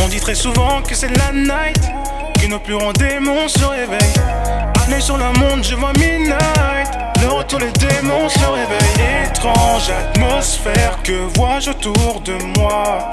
On dit très souvent que c'est la night, que nos plus grands démons se réveillent. Année sur le monde, je vois midnight, le retour les démons se réveillent. Étrange atmosphère, que vois-je autour de moi?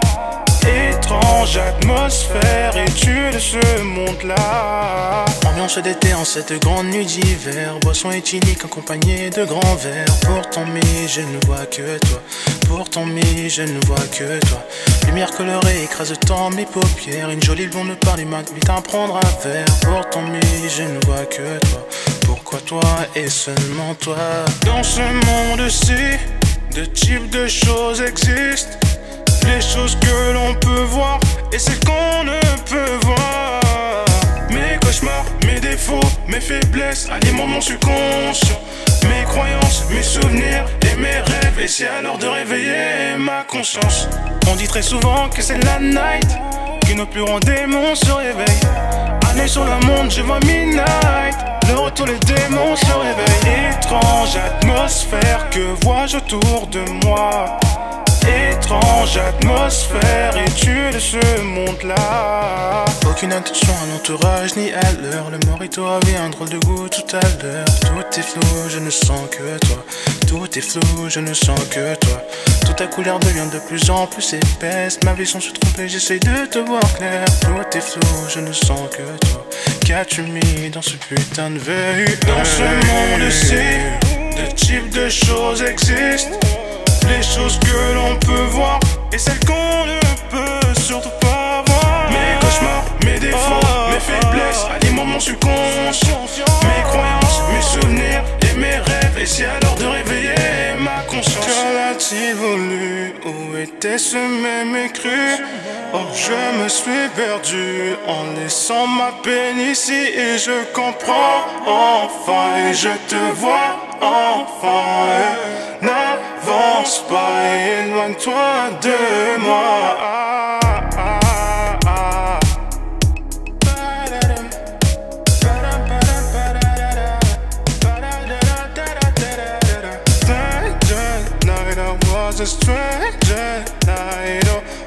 Étrange atmosphère, es-tu de ce monde-là? Ambiance d'été en cette grande nuit d'hiver, boisson éthylique accompagnée de grands verres. Pourtant mais je ne vois que toi, pourtant mais je ne vois que toi. Lumière colorée écrase tant mes paupières, une jolie blonde parle m'invite à prendre un verre. Pourtant mais je ne vois que toi, pourquoi toi et seulement toi? Dans ce monde-ci, deux types de choses existent. Les choses que l'on peut voir et celles qu'on ne peut voir. Mes cauchemars, mes défauts, mes faiblesses alimentent mon subconscient. Mes croyances, mes souvenirs et mes rêves. Et c'est alors de réveiller ma conscience. On dit très souvent que c'est la night, que nos plus grands démons se réveillent. Année sur le monde, je vois midnight, le retour les démons se réveillent. Étrange atmosphère, que vois-je autour de moi? Étrange atmosphère, es-tu de ce monde-là? Aucune attention à l'entourage ni à l'heure. Le mojito avait un drôle de goût tout à l'heure. Tout est flou, je ne sens que toi. Tout est flou, je ne sens que toi. Toute ta couleur devient de plus en plus épaisse. Ma vision se trompe et j'essaye de te voir clair. Tout est flou, je ne sens que toi. Qu'as-tu mis dans ce putain de véhicule? Dans ce monde-ci, deux types de choses existent. Les choses que l'on peut voir et celles qu'on ne peut surtout pas voir. Mes cauchemars, mes défauts, mes faiblesses alimentent mon subconscient. Mes croyances, mes souvenirs et mes rêves. Et c'est alors de réveiller ma conscience. Que l'a-t-il voulu? Où était ce même écru? Oh, je me suis perdu en laissant ma peine ici. Et je comprends enfin et je te vois enfin. N'avance pas, éloigne-toi de moi. Stranger night, I was a stranger night. Oh.